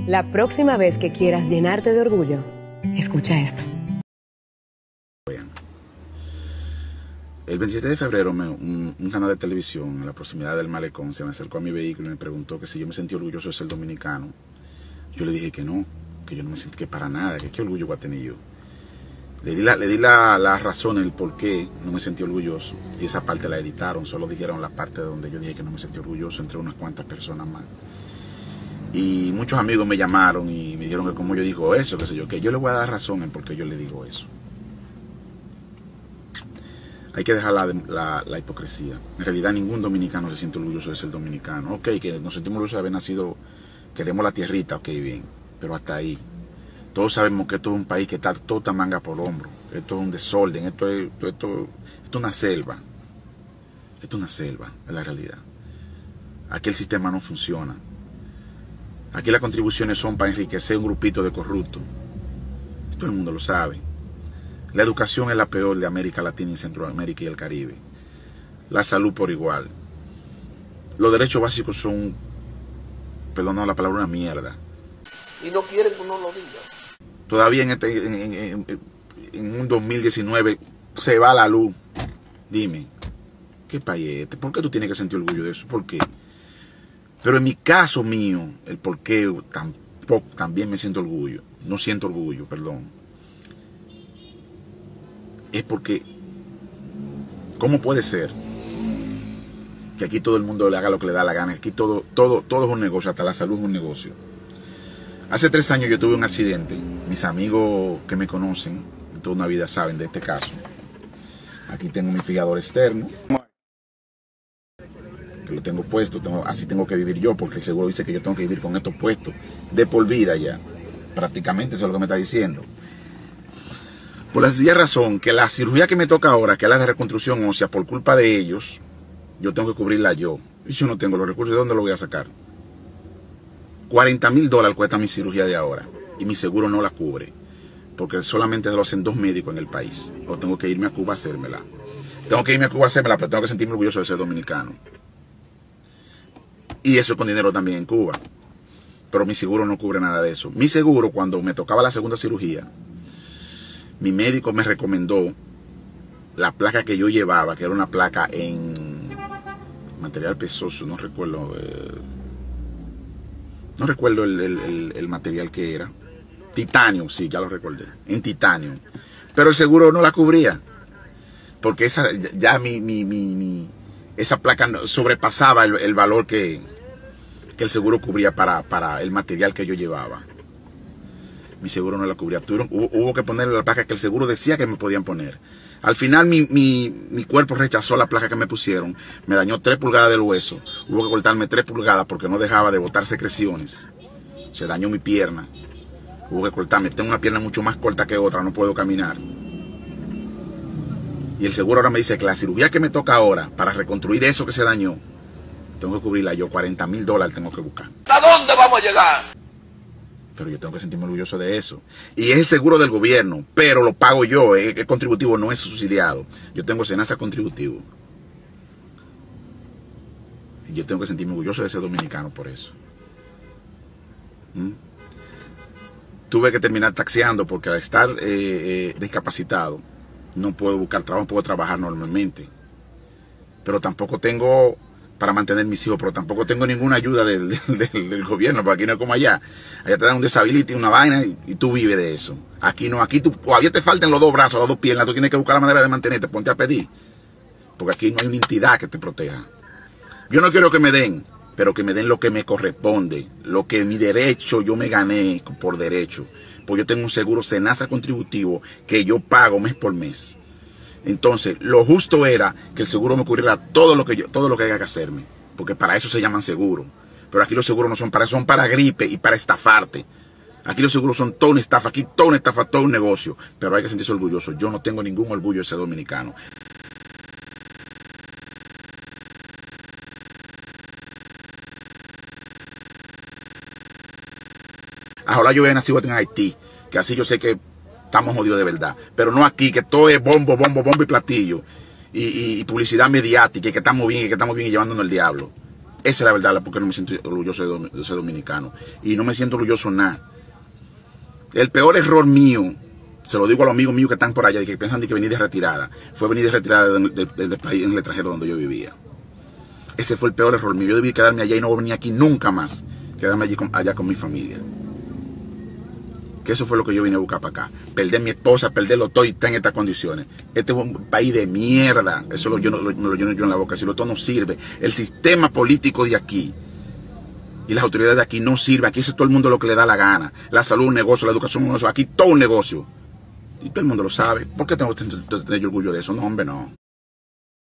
La próxima vez que quieras llenarte de orgullo, escucha esto. El 27 de febrero un canal de televisión en la proximidad del malecón se me acercó a mi vehículo y me preguntó que si yo me sentía orgulloso de ser dominicano. Yo le dije que no, que yo no me sentí que para nada, que qué orgullo voy a tener yo. Le di la razón, el por qué no me sentí orgulloso, y esa parte la editaron, solo dijeron la parte donde yo dije que no me sentí orgulloso entre unas cuantas personas más. Y muchos amigos me llamaron y me dijeron que como yo digo eso, qué sé yo, que yo le voy a dar razón en por qué yo le digo eso. Hay que dejar la hipocresía. En realidad ningún dominicano se siente orgulloso de ser dominicano. Ok, que nos sentimos orgullosos de haber nacido, queremos la tierrita, ok, bien, pero hasta ahí. Todos sabemos que esto es un país que está toda manga por hombro. Esto es un desorden, esto es una selva. Esto es una selva, es la realidad. Aquí el sistema no funciona. Aquí las contribuciones son para enriquecer un grupito de corruptos. Todo el mundo lo sabe. La educación es la peor de América Latina y Centroamérica y el Caribe. La salud por igual. Los derechos básicos son, perdón la palabra, una mierda. Y no quieren que uno lo diga. Todavía en un 2019 se va la luz. Dime, ¿qué país es este? ¿Por qué tú tienes que sentir orgullo de eso? ¿Por qué? Pero en mi caso mío, el por qué también me siento orgullo, no siento orgullo, perdón, es porque, ¿cómo puede ser que aquí todo el mundo le haga lo que le da la gana? Aquí todo es un negocio, hasta la salud es un negocio. Hace 3 años yo tuve un accidente. Mis amigos que me conocen de toda una vida saben de este caso. Aquí tengo mi fiador externo, que lo tengo puesto, así tengo que vivir yo, porque el seguro dice que yo tengo que vivir con esto puesto de por vida ya. Prácticamente eso es lo que me está diciendo. Por la sencilla razón que la cirugía que me toca ahora, que es la de reconstrucción ósea, por culpa de ellos, yo tengo que cubrirla yo. Y yo no tengo los recursos, ¿de dónde lo voy a sacar? $40,000 cuesta mi cirugía de ahora, y mi seguro no la cubre, porque solamente lo hacen 2 médicos en el país. O tengo que irme a Cuba a hacérmela. Tengo que irme a Cuba a hacérmela, pero tengo que sentirme orgulloso de ser dominicano. Y eso con dinero también en Cuba. Pero mi seguro no cubre nada de eso. Mi seguro, cuando me tocaba la segunda cirugía, mi médico me recomendó la placa que yo llevaba, que era una placa en material pesoso, no recuerdo el material que era. Titanio, sí, ya lo recordé, en titanio. Pero el seguro no la cubría, porque esa placa sobrepasaba el valor que el seguro cubría para el material que yo llevaba. Mi seguro no la cubría. Hubo que ponerle la placa que el seguro decía que me podían poner. Al final mi cuerpo rechazó la placa que me pusieron. Me dañó 3 pulgadas del hueso. Hubo que cortarme 3 pulgadas porque no dejaba de botar secreciones. Se dañó mi pierna. Hubo que cortarme. Tengo una pierna mucho más corta que otra. No puedo caminar. Y el seguro ahora me dice que la cirugía que me toca ahora, para reconstruir eso que se dañó, tengo que cubrirla yo. $40,000 tengo que buscar. ¿Hasta dónde vamos a llegar? Pero yo tengo que sentirme orgulloso de eso. Y es el seguro del gobierno, pero lo pago yo, es contributivo, no es subsidiado. Yo tengo SENASA contributivo. Y yo tengo que sentirme orgulloso de ser dominicano por eso. Tuve que terminar taxiando porque al estar discapacitado, no puedo buscar trabajo, no puedo trabajar normalmente. Pero tampoco tengo para mantener mis hijos, pero tampoco tengo ninguna ayuda del gobierno, porque aquí no es como allá. Allá te dan un disability, una vaina, y tú vives de eso. Aquí no, aquí todavía te faltan los 2 brazos, las 2 piernas, tú tienes que buscar la manera de mantenerte, ponte a pedir. Porque aquí no hay una entidad que te proteja. Yo no quiero que me den, pero que me den lo que me corresponde, lo que mi derecho yo me gané por derecho. Pues yo tengo un seguro SENASA contributivo que yo pago mes por mes. Entonces, lo justo era que el seguro me cubriera todo lo que haya que hacerme, porque para eso se llaman seguros. Pero aquí los seguros no son para eso, son para gripe y para estafarte. Aquí los seguros son toda una estafa, aquí toda una estafa, todo un negocio. Pero hay que sentirse orgulloso. Yo no tengo ningún orgullo de ser dominicano. Ahora yo hubiera nacido en Haití, que así yo sé que estamos jodidos de verdad. Pero no aquí, que todo es bombo y platillo. Y publicidad mediática, y que estamos bien y llevándonos el diablo. Esa es la verdad, porque no me siento orgulloso de ser dominicano. Y no me siento orgulloso nada. El peor error mío, se lo digo a los amigos míos que están por allá y que piensan de que venir de retirada, fue venir de retirada del país en el extranjero donde yo vivía. Ese fue el peor error mío. Yo debí quedarme allá y no venir aquí nunca más. Quedarme allá con mi familia. Que eso fue lo que yo vine a buscar para acá. Perder mi esposa, perderlo todo y estar en estas condiciones. Este es un país de mierda. Eso yo no lo lleno yo en la boca. Si todo no sirve. El sistema político de aquí y las autoridades de aquí no sirven. Aquí es todo el mundo lo que le da la gana. La salud, un negocio, la educación, un negocio. Aquí todo un negocio. Y todo el mundo lo sabe. ¿Por qué tengo que tener orgullo de eso? No, hombre, no.